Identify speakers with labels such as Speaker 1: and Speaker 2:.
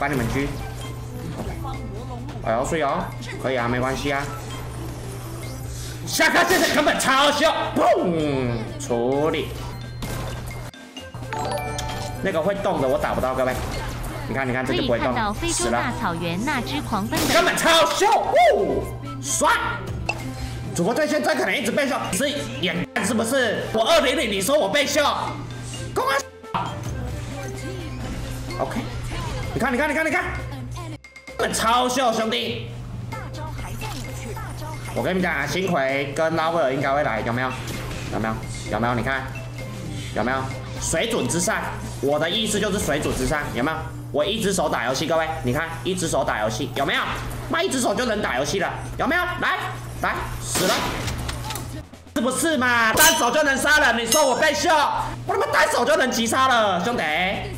Speaker 1: 帮你们狙。哎呦，睡哦，可以啊，没关系啊。下课现在根本超秀，砰，处理。那个会动的我打不到，各位。你看，你看，这就不会动，
Speaker 2: 可以看到非洲大草原那只狂奔的，
Speaker 1: 根本超秀，帅！主播对线这可能一直被秀，是眼看是不是？我200，你说我被秀，公安。OK， 你看，你看，你看，你看，根本超秀，兄弟！我跟你们讲啊，星奎跟拉威尔应该会来，有没有？有没有？有没有？你看，有没有？水准之上，我的意思就是水准之上，有没有？我一只手打游戏，各位，你看，一只手打游戏，有没有？妈，一只手就能打游戏了，有没有？来，来，死了，是不是嘛？单手就能杀人，你说我被秀，我他妈单手就能击杀了，兄弟。